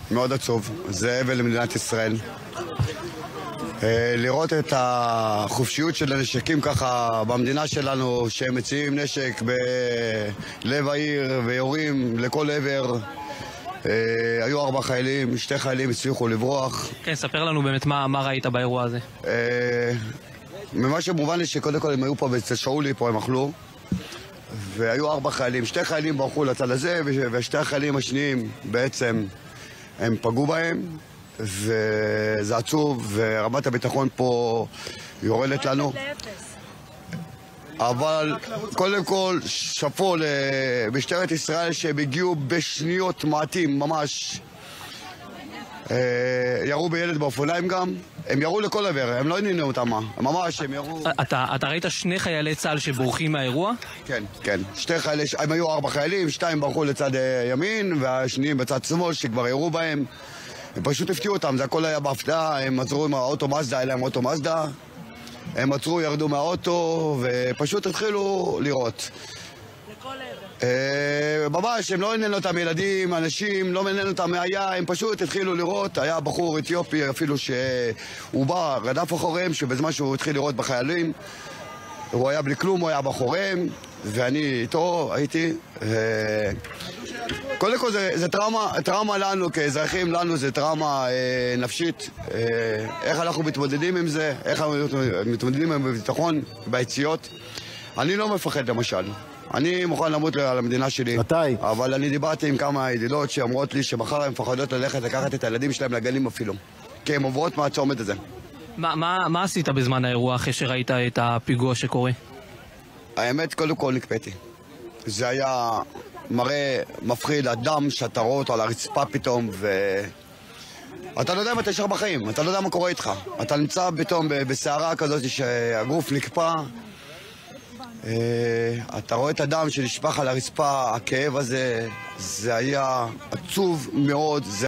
מאוד עצוב. זה אבל למדינת ישראל. לראות את החופשיות של הנשקים ככה במדינה שלנו, שהם מציעים נשק בלב העיר ויורים לכל עבר. היו 4 חיילים, 2 חיילים הצליחו לברוח. כן, ספר לנו באמת מה ראית באירוע הזה. ממה שמובן לי שקודם כל הם היו פה אצל שאולי, פה הם אכלו. והיו 4 חיילים, 2 חיילים ברחו לצד הזה, ו2 החיילים השניים בעצם הם פגעו בהם, וזה עצוב, ורמת הביטחון פה יורדת לנו. אבל קודם כל שפו למשטרת ישראל שהם הגיעו בשניות מעטים ממש. ירו בילד באופניים גם, הם ירו לכל עבר, הם לא עניינו אותם, ממש הם ירו. אתה ראית 2 חיילי צה"ל שבורחים מהאירוע? כן, כן, 2 חיילים, הם היו 4 חיילים, 2 ברחו לצד ימין והשניים בצד שמאל שכבר ירו בהם. הם פשוט הפתיעו אותם, זה הכל היה בהפתעה, הם עצרו עם האוטו מזדה, היה להם אוטו מזדה. הם עצרו, ירדו מהאוטו ופשוט התחילו לירות. לכל עבר. ממש, הם לא עניין אותם ילדים, אנשים, לא עניין אותם היה, הם פשוט התחילו לירות. היה בחור אתיופי אפילו שהוא בא, רדף אחוריהם, שבזמן שהוא התחיל לירות בחיילים, הוא היה בלי כלום, הוא היה באחוריהם, ואני איתו הייתי. קודם כל זה טראומה לנו כאזרחים, לנו זה טראומה נפשית. איך אנחנו מתמודדים עם זה, איך אנחנו מתמודדים עם הביטחון ביציאות. אני לא מפחד למשל, אני מוכן למות על המדינה שלי. מתי? אבל אני דיברתי עם כמה ידידות שאומרות לי שמחר הן מפחדות ללכת לקחת את הילדים שלהם לגנים אפילו, כי הן עוברות מהצומת הזה. מה עשית בזמן האירוע אחרי שראית את הפיגוע שקורה? האמת, קודם כל נקפאתי. זה היה מראה מפחיד, אדם שאתה רואה אותו על הרצפה פתאום, אתה לא יודע אם אתה ישר בחיים, אתה לא יודע מה קורה איתך. אתה נמצא פתאום בסערה כזאת שהגוף נקפא, אתה רואה את הדם שנשפך על הרצפה, הכאב הזה, זה היה עצוב מאוד.